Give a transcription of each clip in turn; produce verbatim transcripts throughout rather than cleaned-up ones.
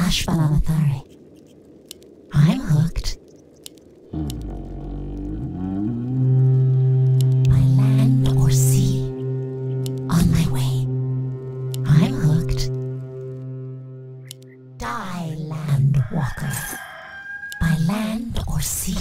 I'm hooked. By land or sea, on my way. I'm hooked. Die, land walker. By land or sea.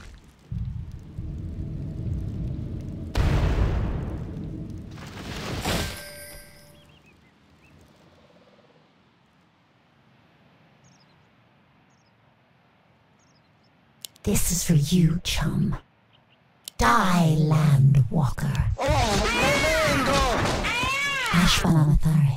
This is for you, chum. Die, land walker. Ashbalamathari.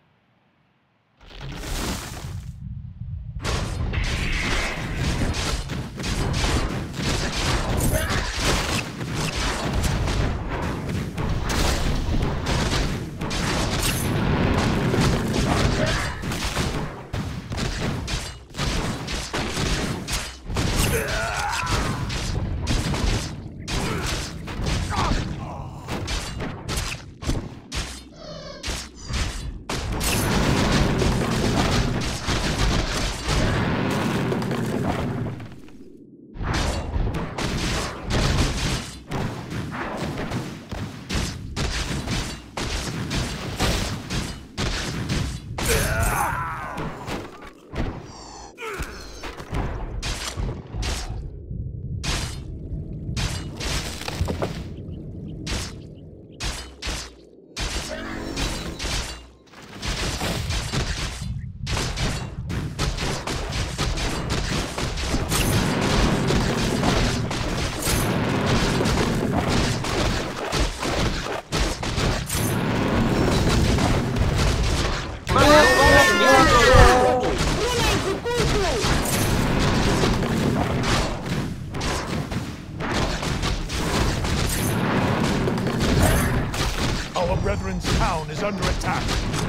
Under attack.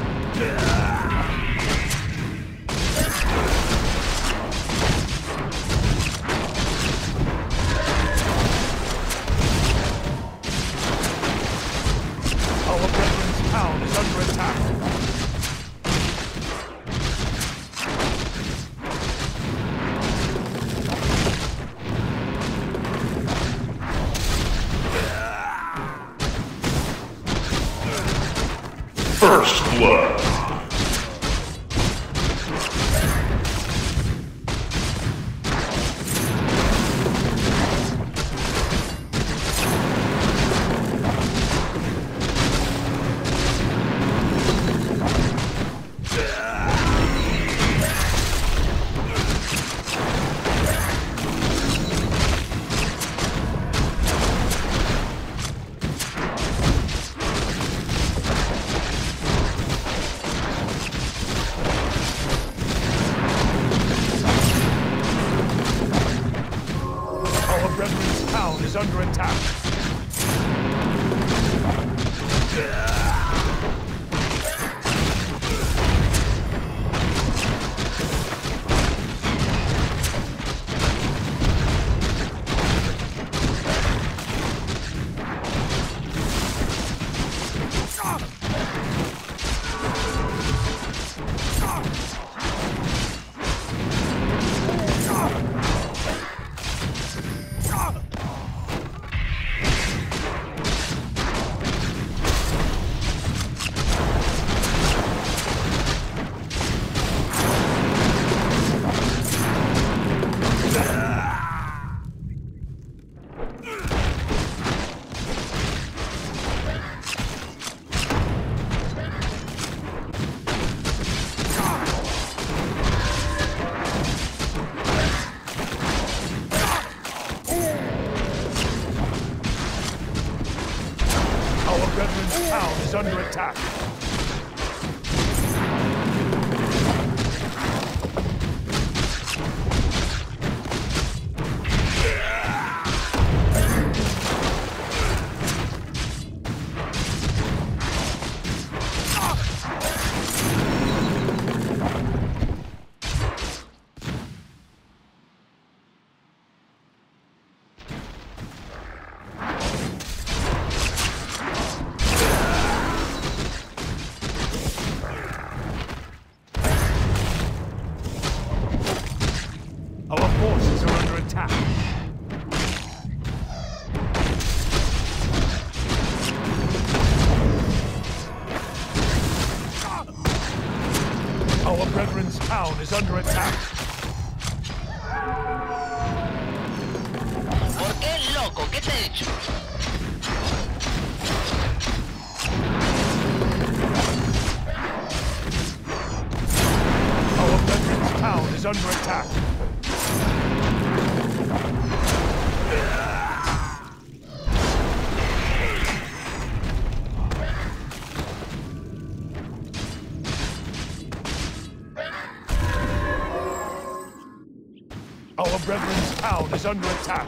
Our brethren's town is under attack. First blood. Under attack. Town is under attack. town is under attack. ¿Por qué, loco? ¿Qué te he hecho? Our veteran's town is under attack. Our brethren's town is under attack.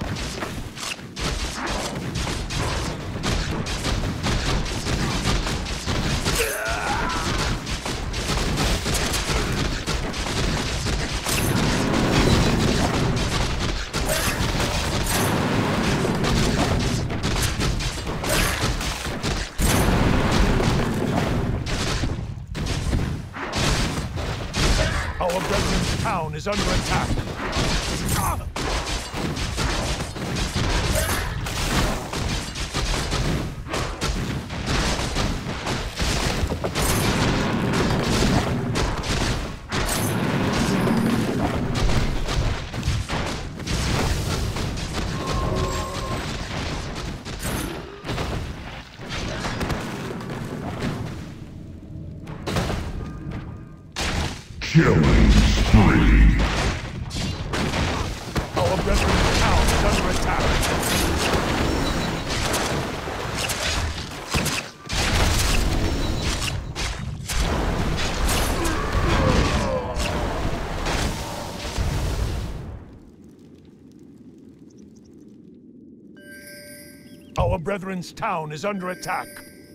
Our brethren's town is under attack. Killing spree. Our brethren's town is under attack. Our brethren's town is under attack.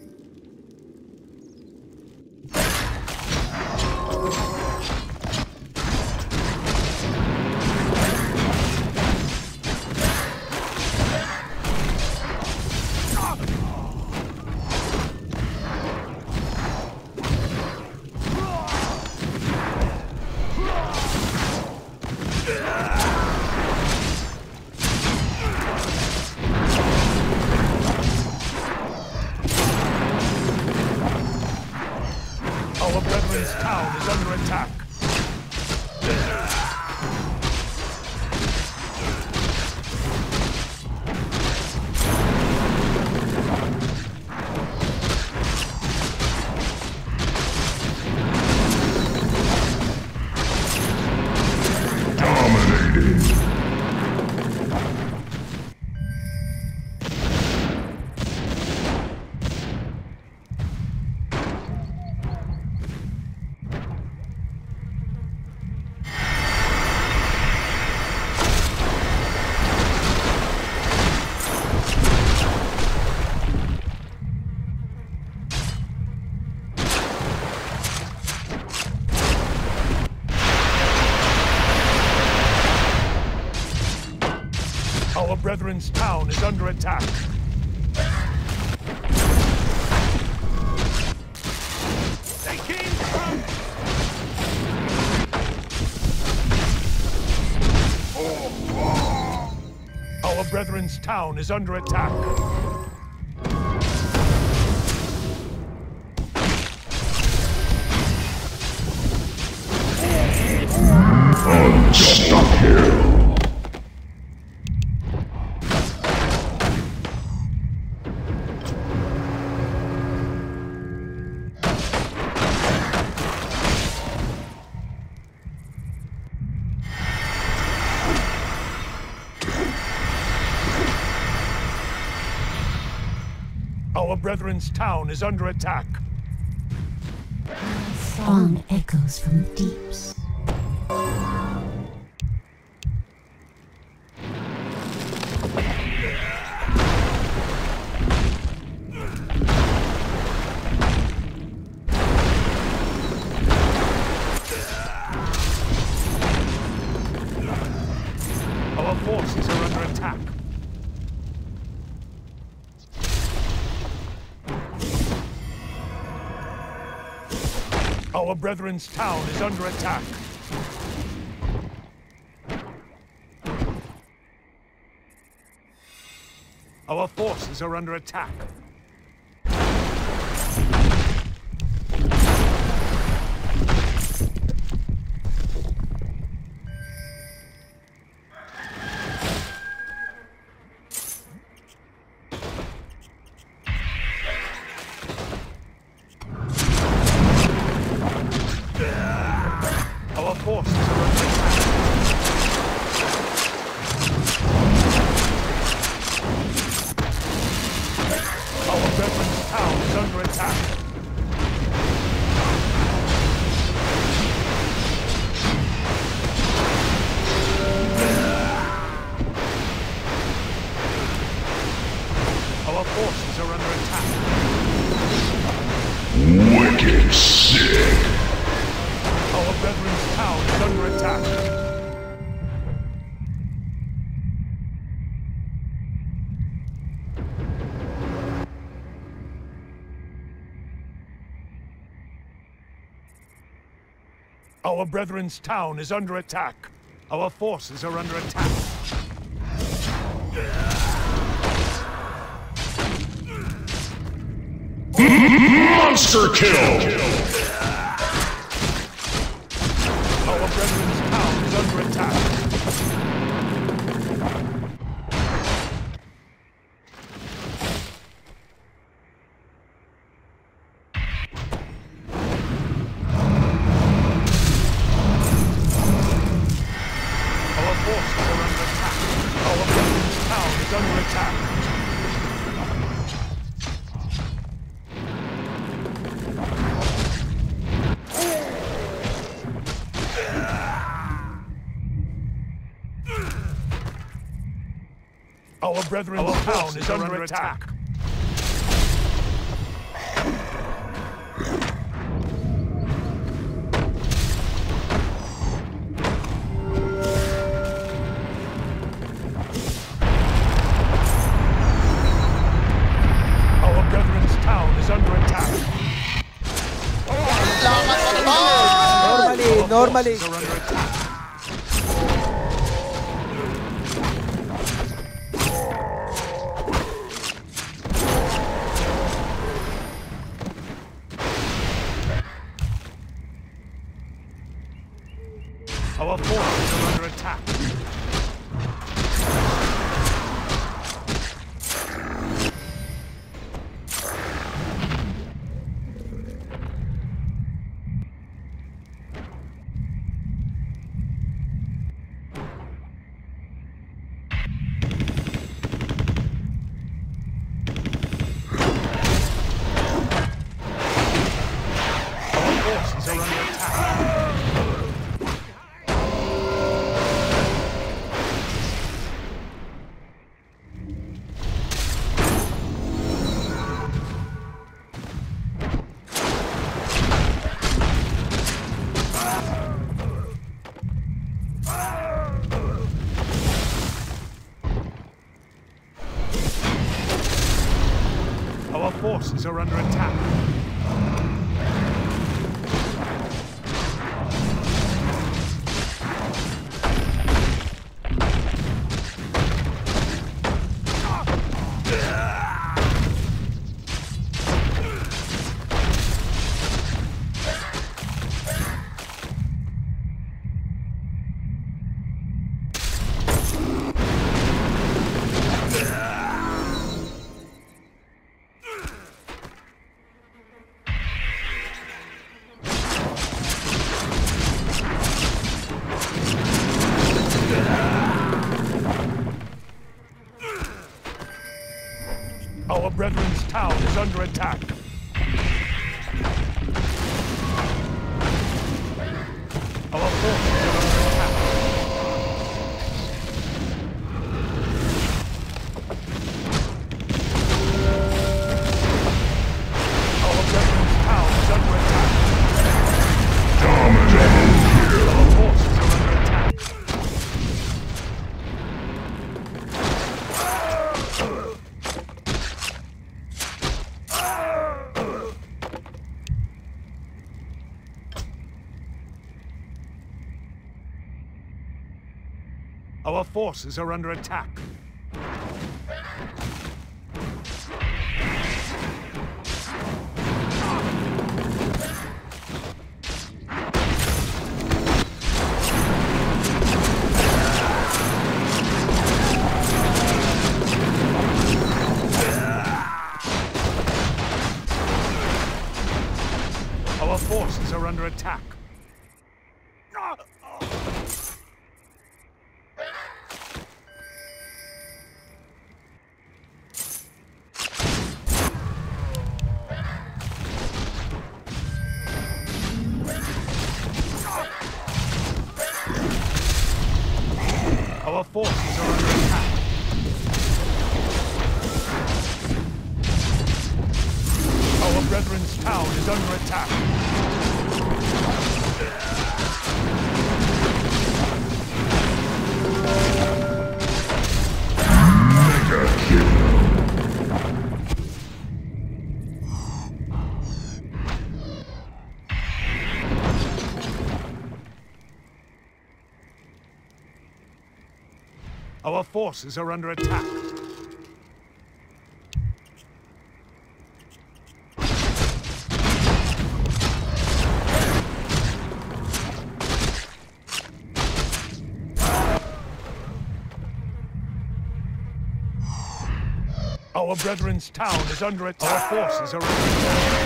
Our brethren's town is under attack. Dominating. Our brethren's town is under attack. They came from... Our brethren's town is under attack. Unstoppable. Our brethren's town is under attack. Song echoes from the deeps. Our forces are under attack. Our brethren's town is under attack. Our forces are under attack. Wicked sick. Our brethren's town is under attack. Our brethren's town is under attack. Our forces are under attack. Monster kill! Our brethren's town is under attack. Our forces are under attack. Our brethren's town is under attack. Our brethren's Our town is under, under attack. attack. Our brethren's town is under attack. Normally, normally. Are under attack. Our forces are under attack. Our forces are under attack. Our forces are under attack. Our brethren's town is under attack. Our forces are under attack. Our brethren's town is under attack. Dominating kill. Our forces are under attack. Our forces are under attack. Our forces are under attack. Our forces are under attack. Our brethren's town is under attack. Mega kill. Our forces are under attack. Our brethren's town is under attack. Our forces are under attack.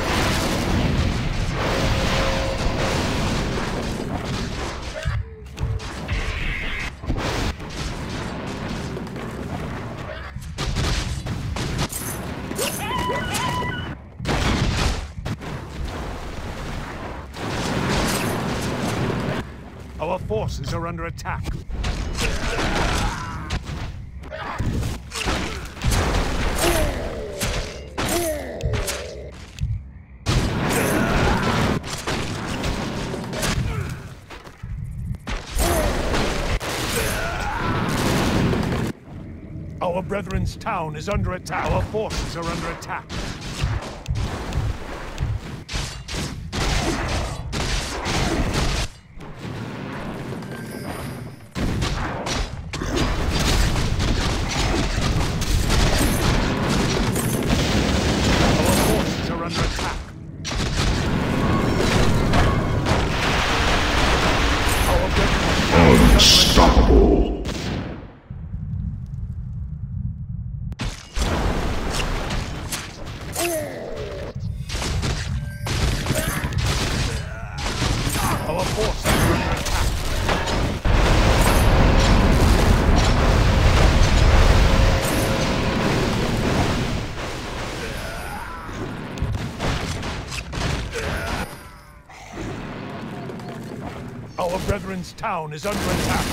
Our forces are under attack. Our brethren's town is under attack. Our forces are under attack. Unstoppable. Our forces are under attack. Our brethren's town is under attack.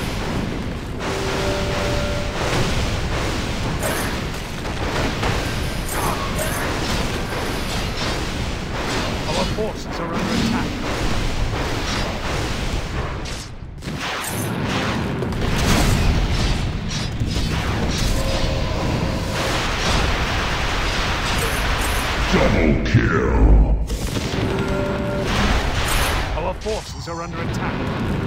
Our forces are under attack. Double kill. Our forces are under attack.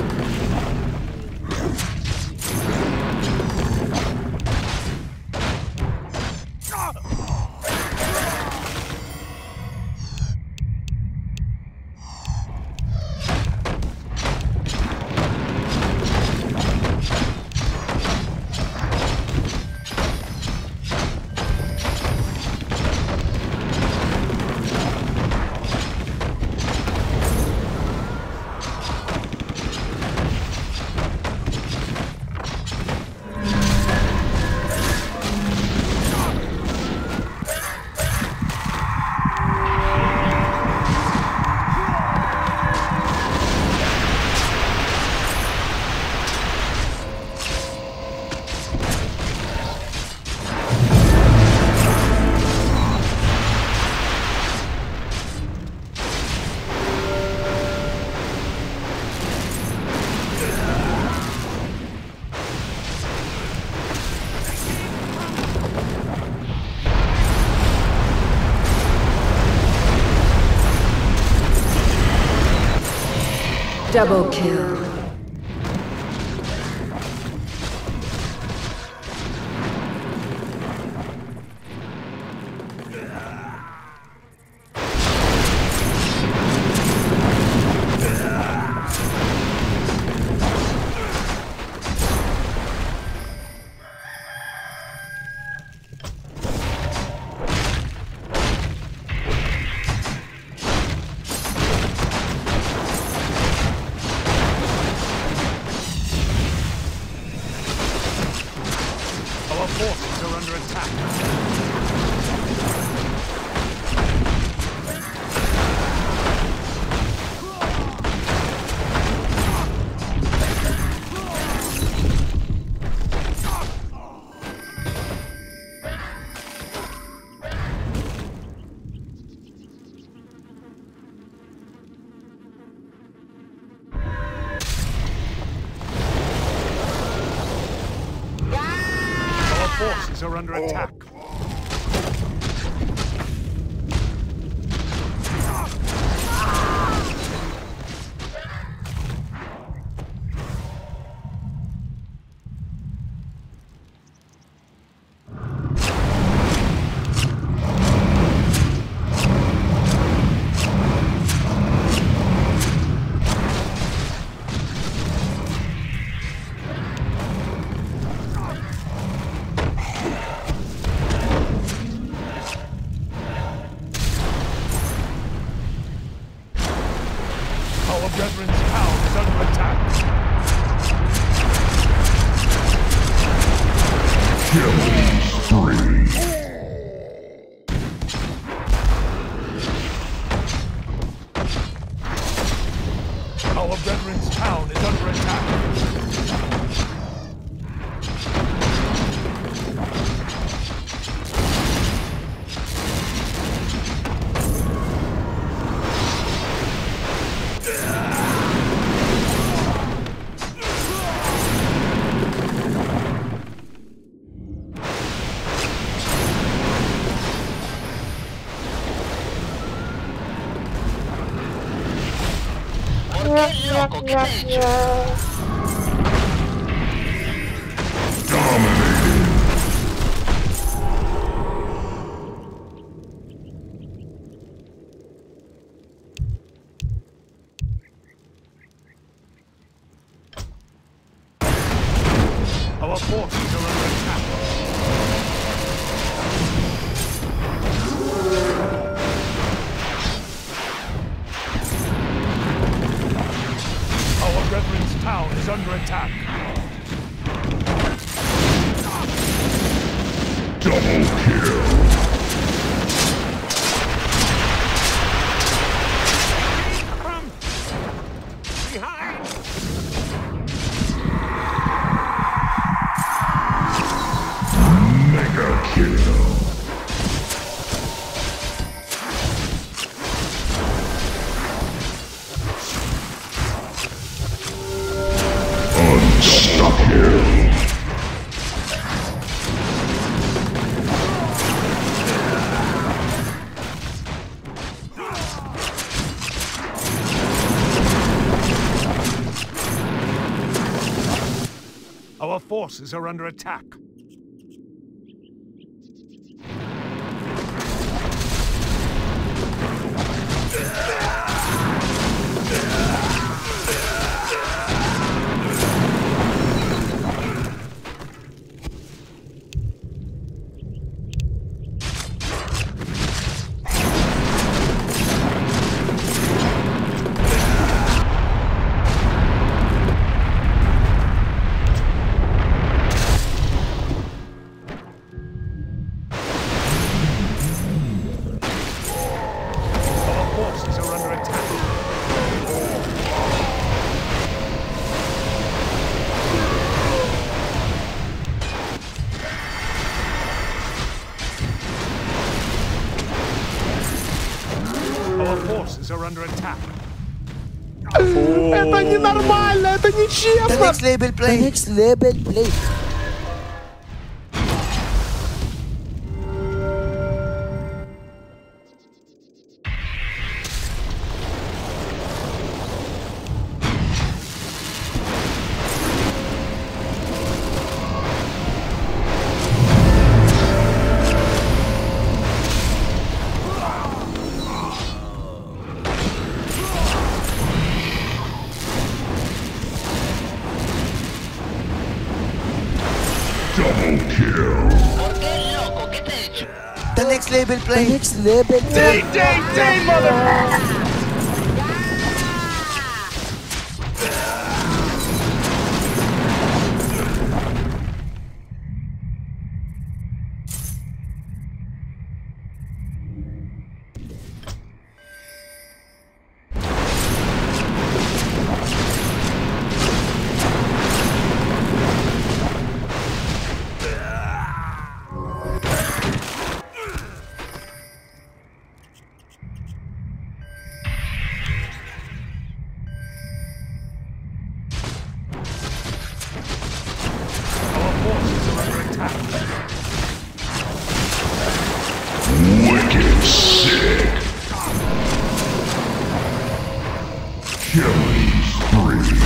Double kill. forces are under attack. loco, ¿qué te he dicho? Our forces are under attack. Our brethren's town is under attack. Double kill. From behind. Mega kill. Unstoppable. Our forces are under attack. Are under attack. Это ненормально, это нечестно. The next level play. The next level play. The next level play. The next level play. D D D, motherfucker! Killing spree.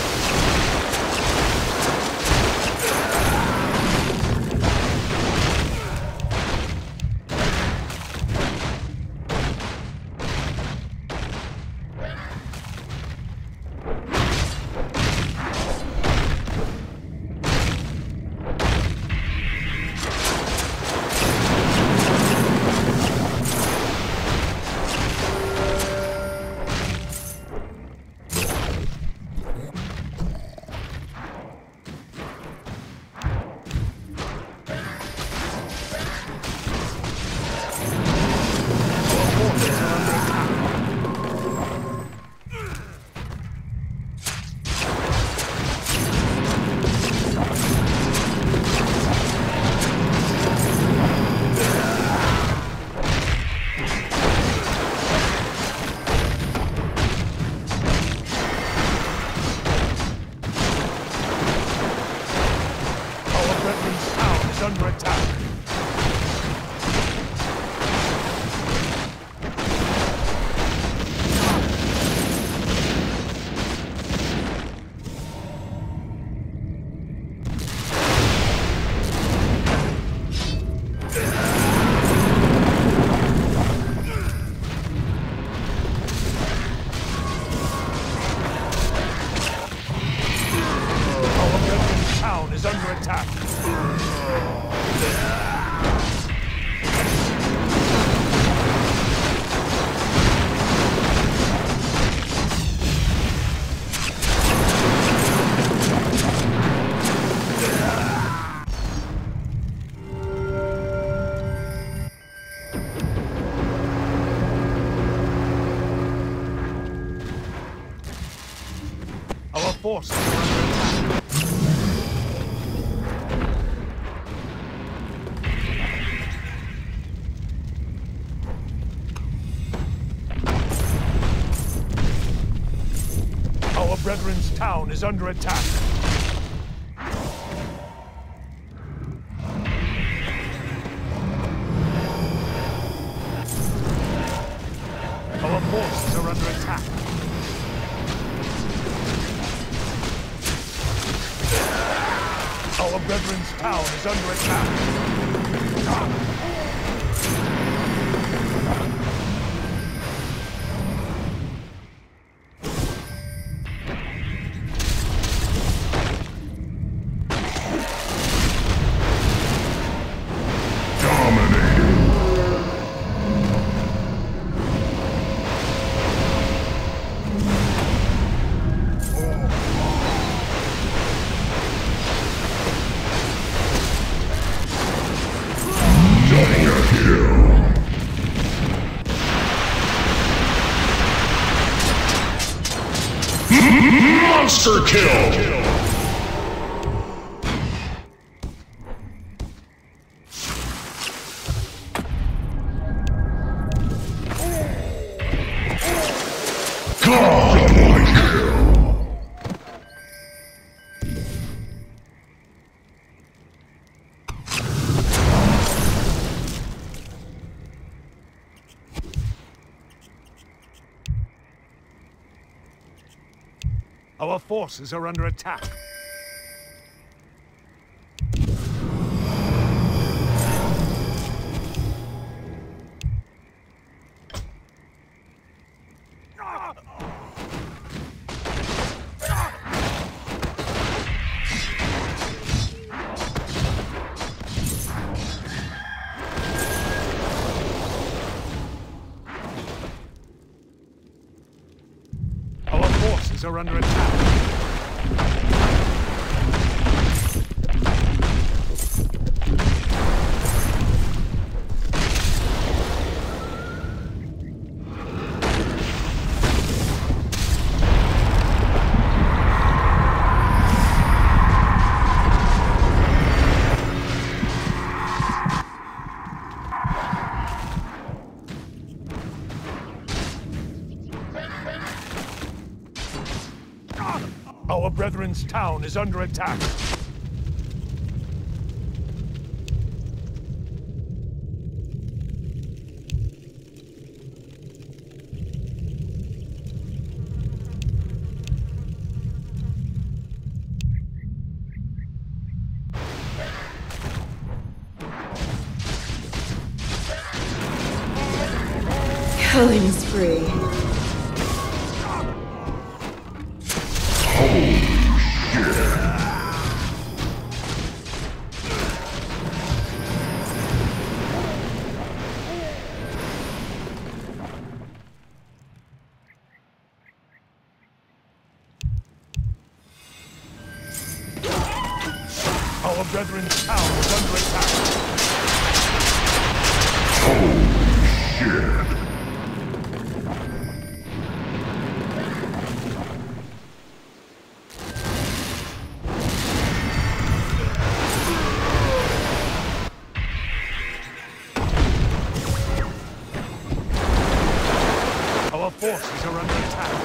Forces are under attack. Our brethren's town is under attack. Our forces are under attack. Our brethren's town is under attack. Monster kill! Our forces are under attack. Our forces are under attack. Our brethren's town is under attack. Killing spree. Our brethren's town is under attack. Holy shit. Our forces are under attack.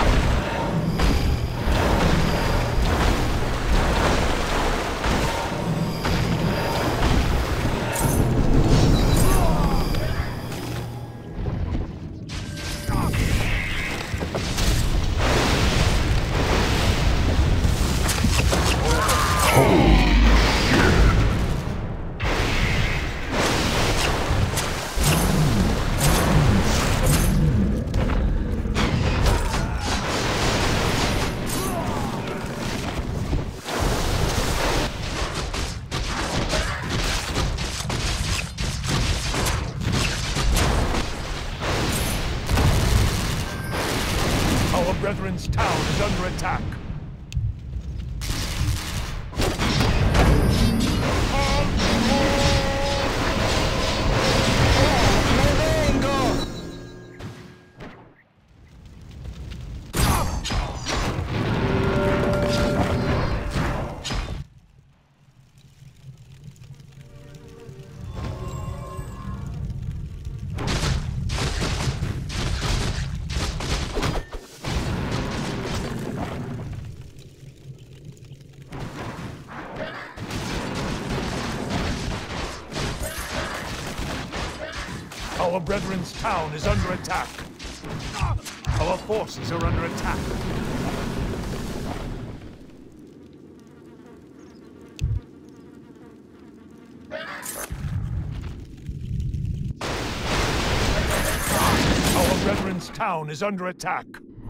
Brethren's town is under attack. Our brethren's town is under attack. Our forces are under attack. Our brethren's town is under attack.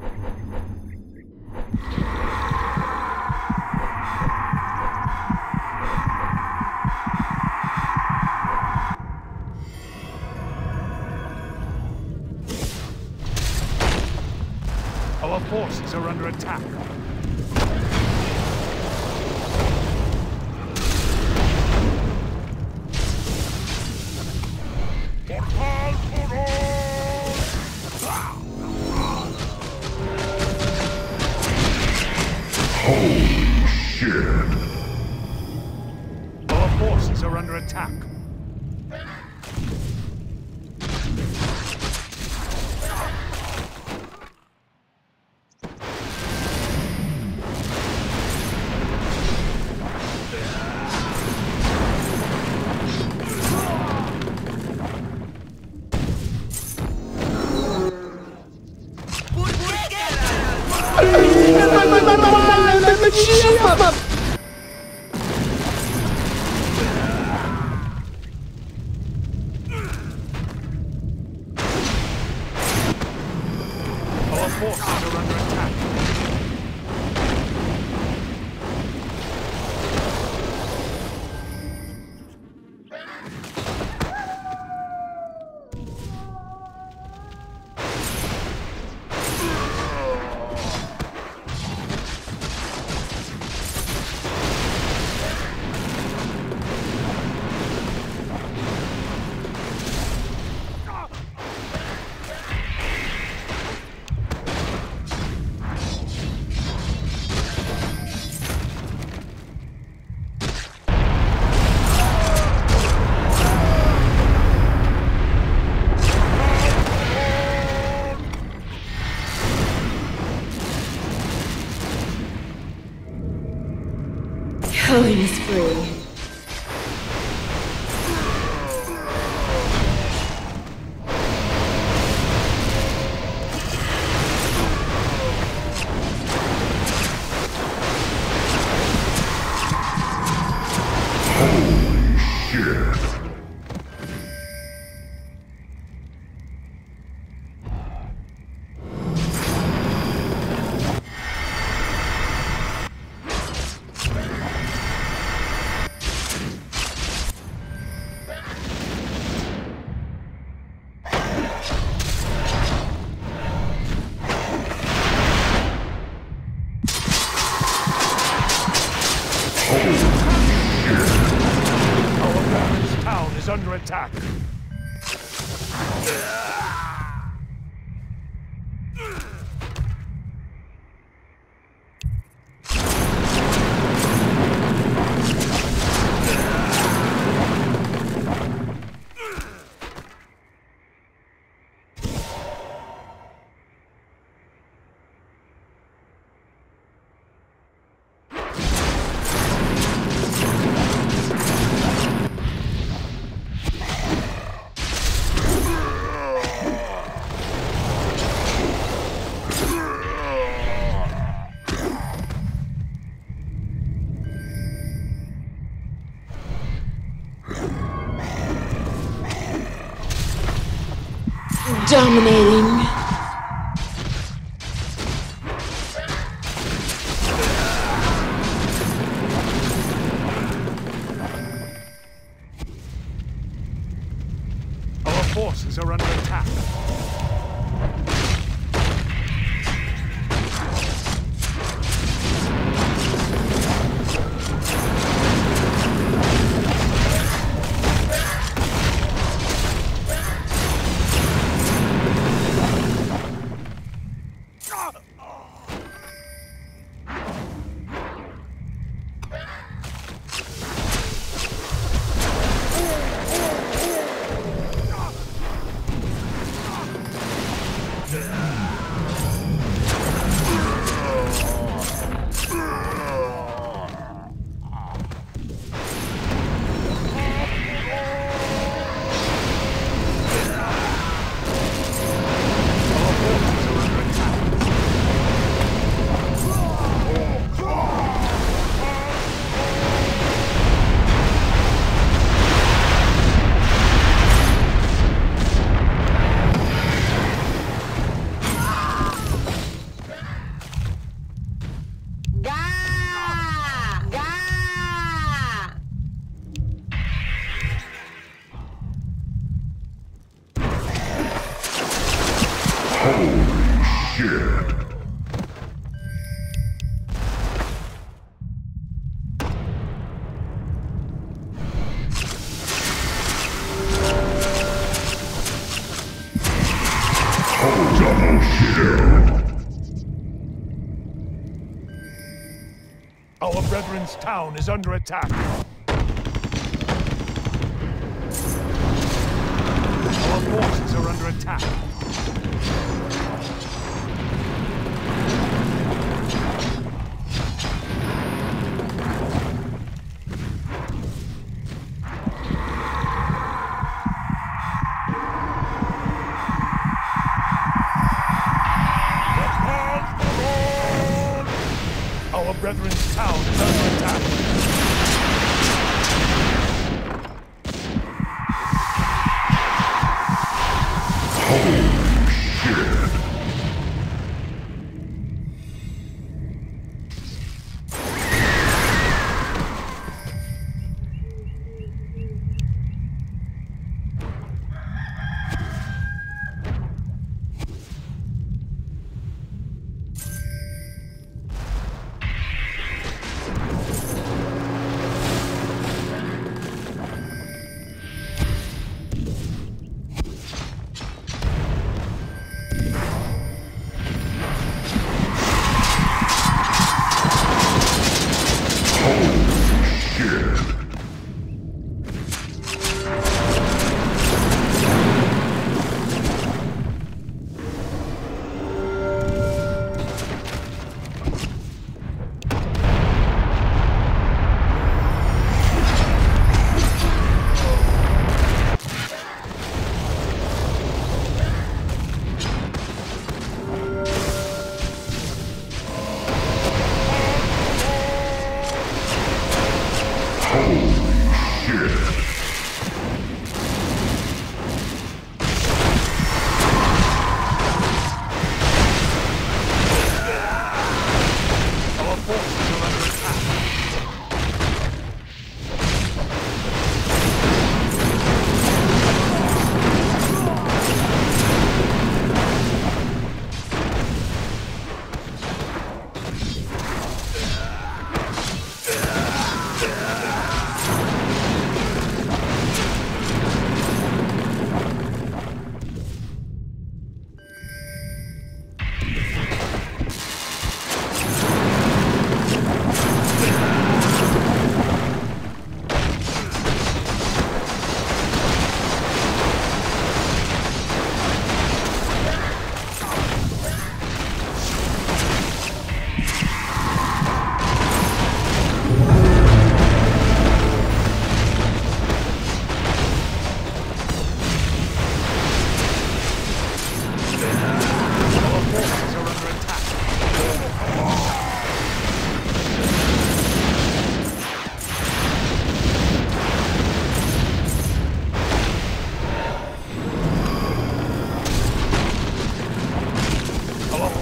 Our forces are under attack. Holy shit. Our forces are under attack. Our forces are under attack. Killing spree. Holy shit. under attack. Dominating. Our forces are under attack. Our brethren's town is under attack. Our forces are under attack. Our brethren's town is under attack. Holy shit.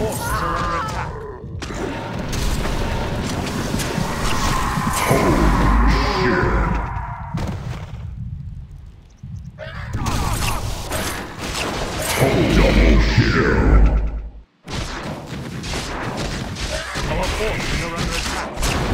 forces are under attack. Double kill. Our forces are under attack.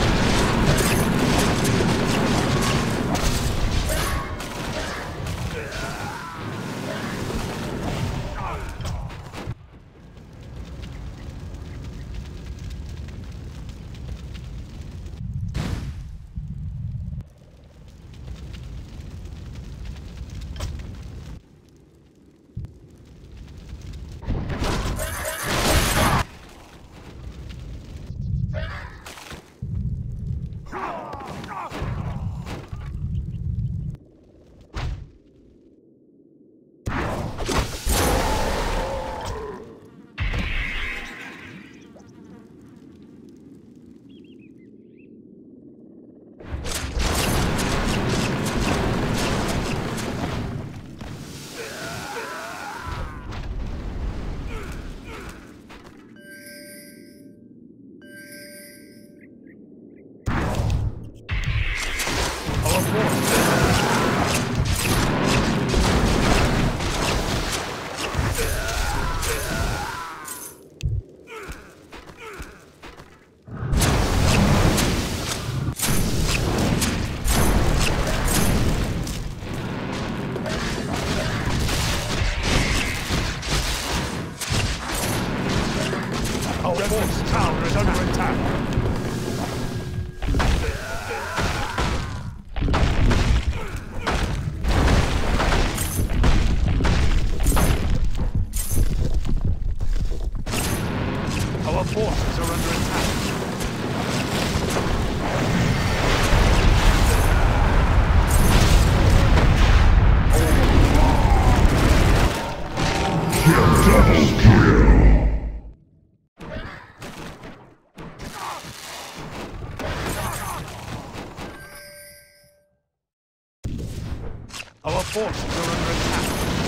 Our forces are under attack.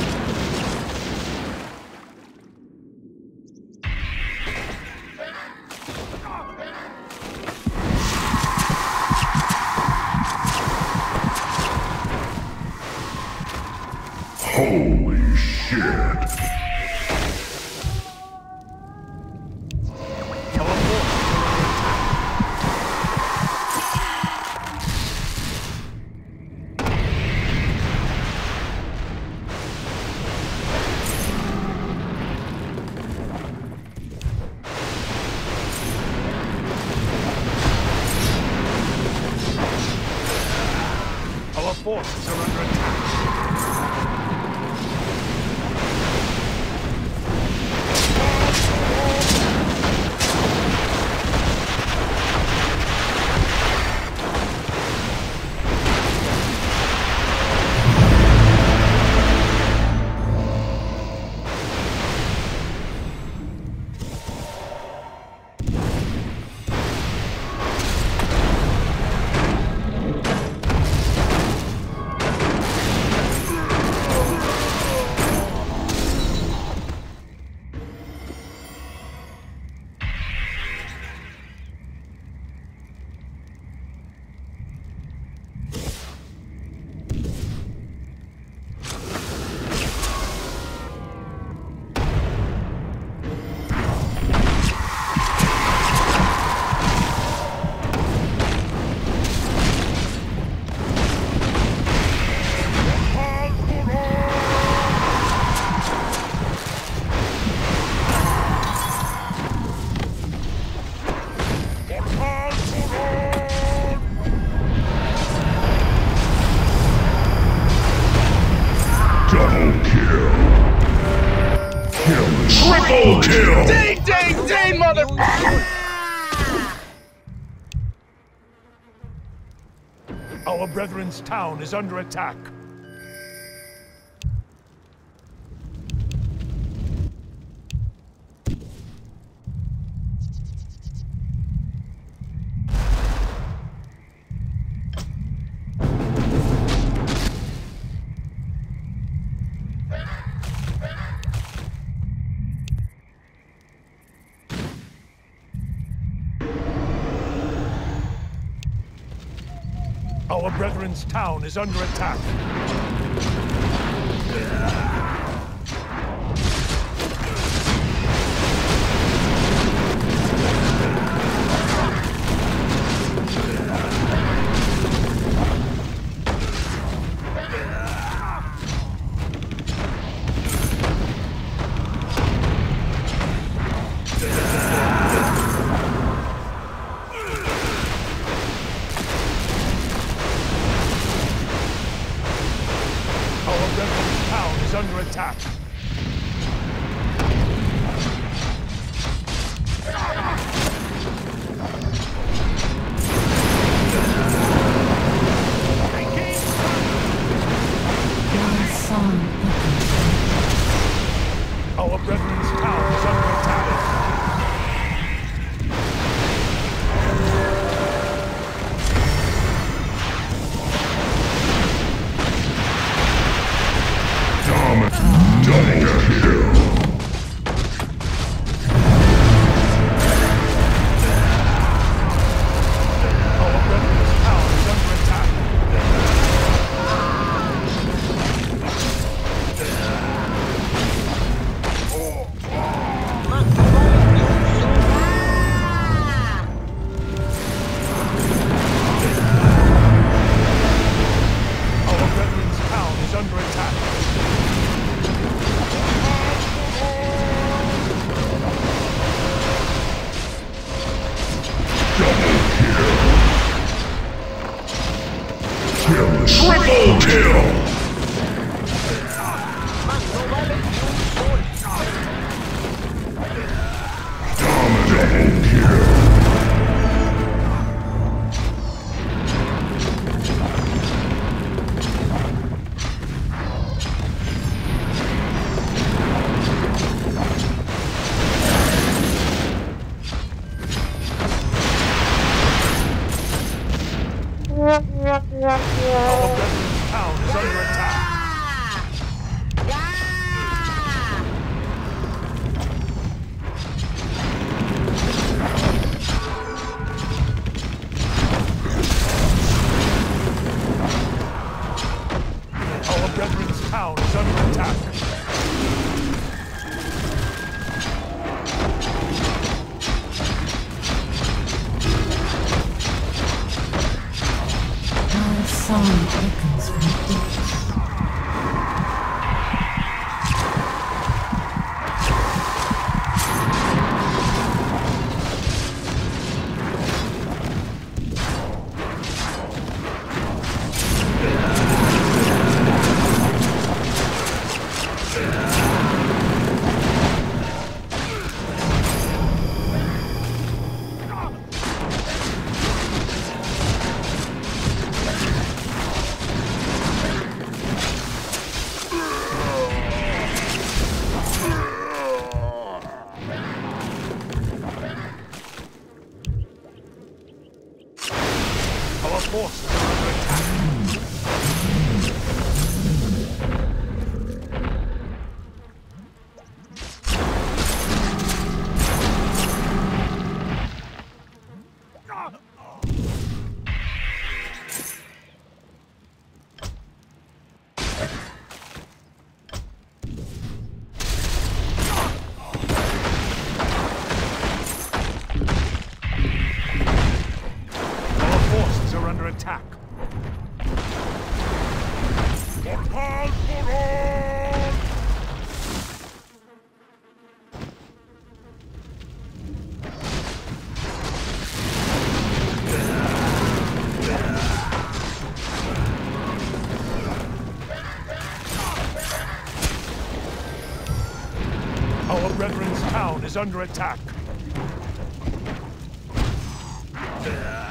Holy shit. Our forces are under attack. Triple kill! Ding, ding, ding, mother... Our brethren's town is under attack. Our brethren's town is under attack. Triple kill! Double kill! Is under attack.